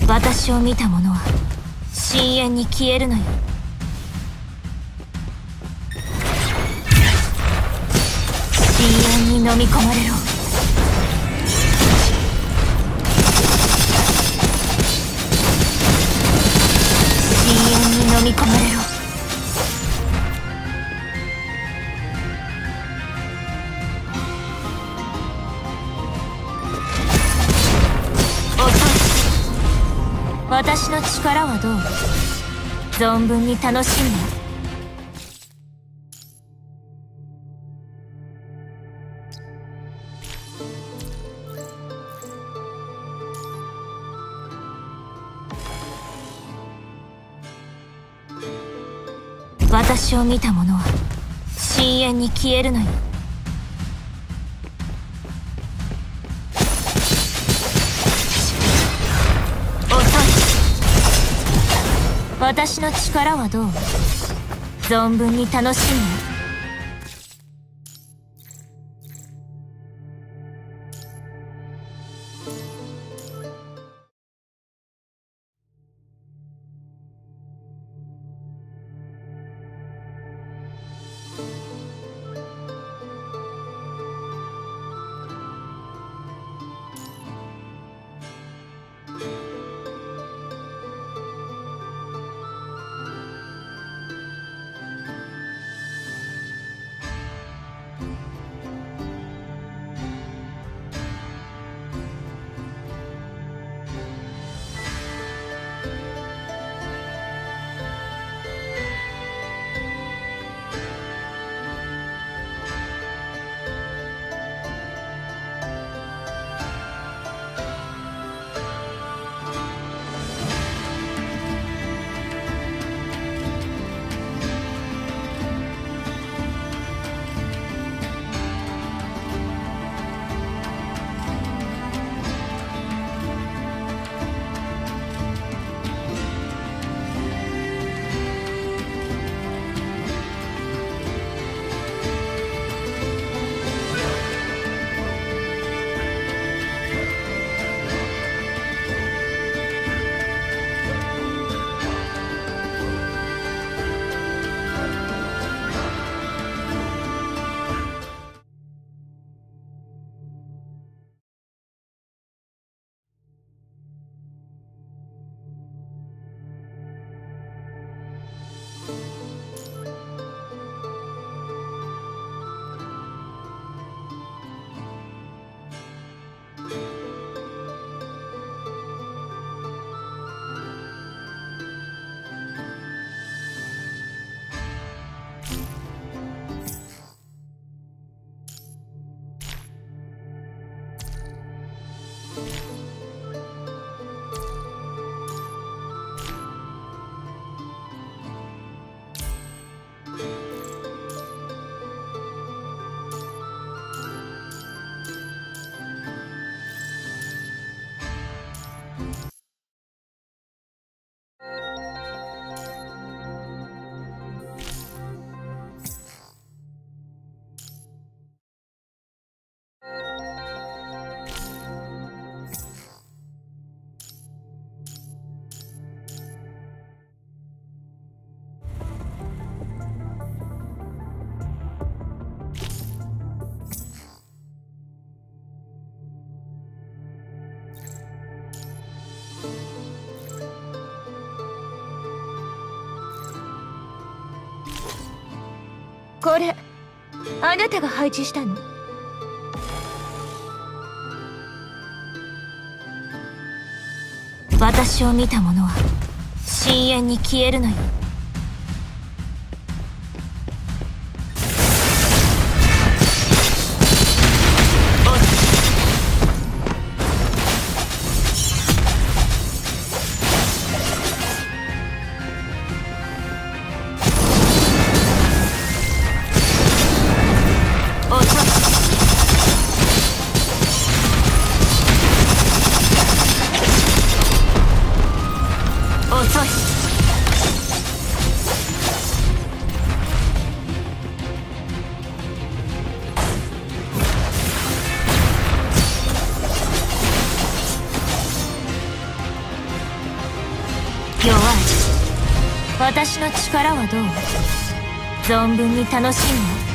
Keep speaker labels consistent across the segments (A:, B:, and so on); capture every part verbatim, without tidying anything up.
A: 私を見た者は深淵に消えるのよ。深淵に飲み込まれろ。深淵に飲み込まれろ。私の力はどう？存分に楽しんで。私を見た者は深淵に消えるのよ。私の力はどう？存分に楽しんで。
B: これあなたが配置したの？
A: 私を見た者は深淵に消えるのよ。遅い。 弱い。私の力はどう？存分に楽しむわ。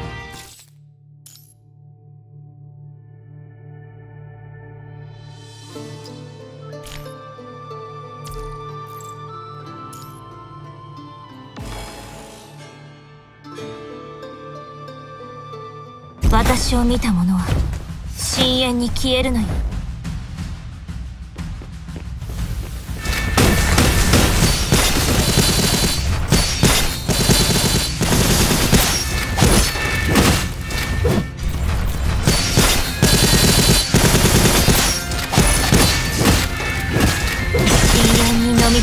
A: 私を見た者は深淵に消えるのよ。深淵に飲み込まれろ。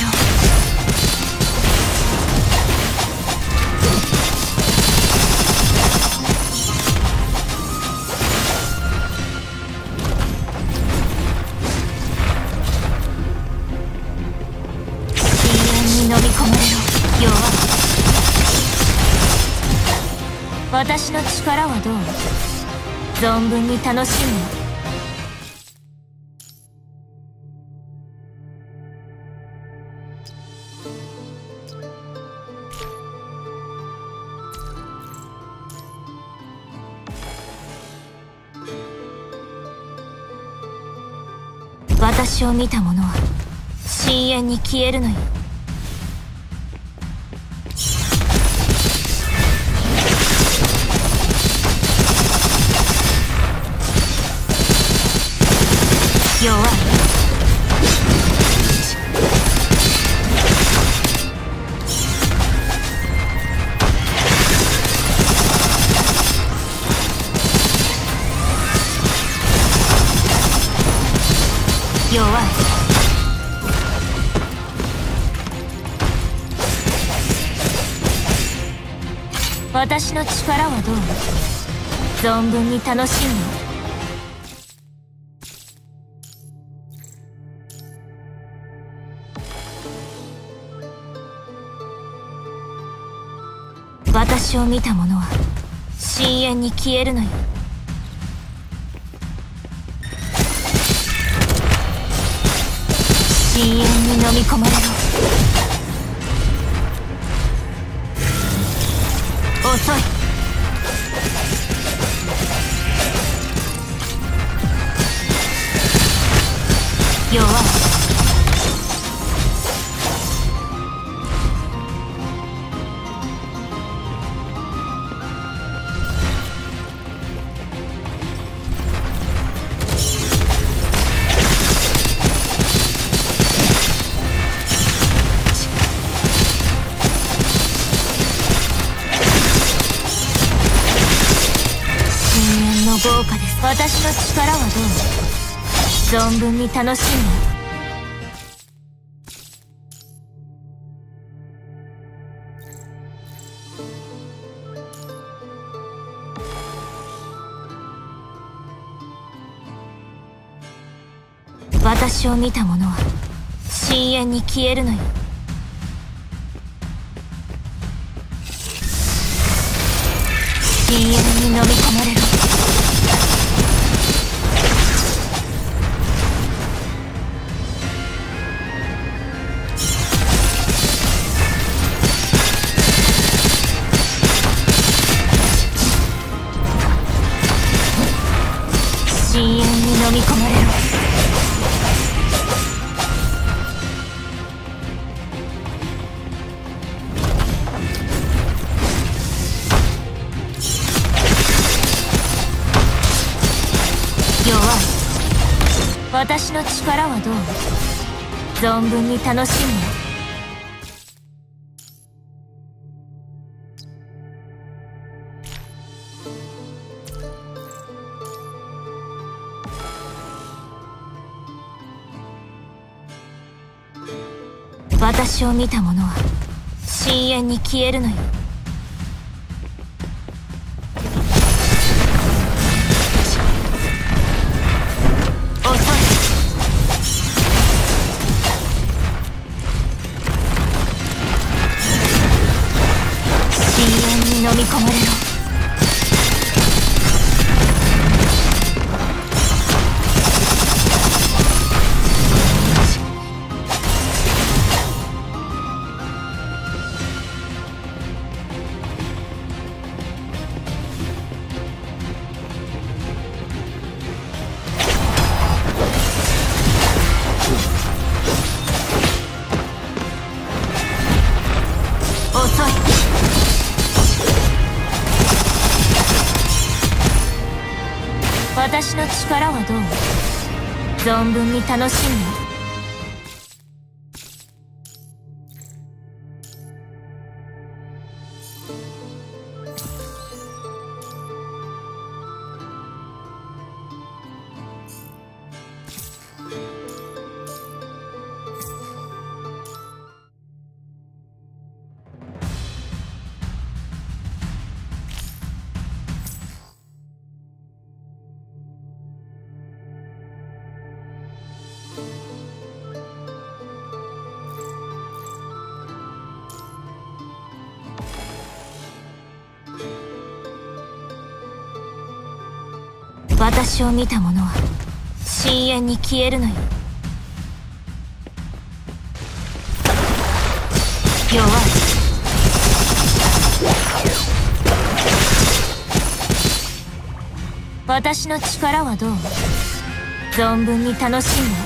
A: 飲み込まれろ。弱い。私の力はどう？存分に楽しむわ。私を見た者は深淵に消えるのよ。弱い。弱い。私の力はどう？存分に楽しむわ。私を見た者は深淵に消えるのよ。深淵に飲み込まれろ。遅い。弱い。豪華です。私の力はどう？存分に楽しむわ。私を見た者は深淵に消えるのよ。深淵に飲み込まれろ。深淵に飲み込まれろ。弱い。私の力はどう？存分に楽しむわ。私を見た者は深淵に消えるのよ。遅い。深淵に飲み込まれろ。 力はどう？存分に楽しんで。私を見た者は深淵に消えるのよ。弱い。私の力はどう？存分に楽しんで。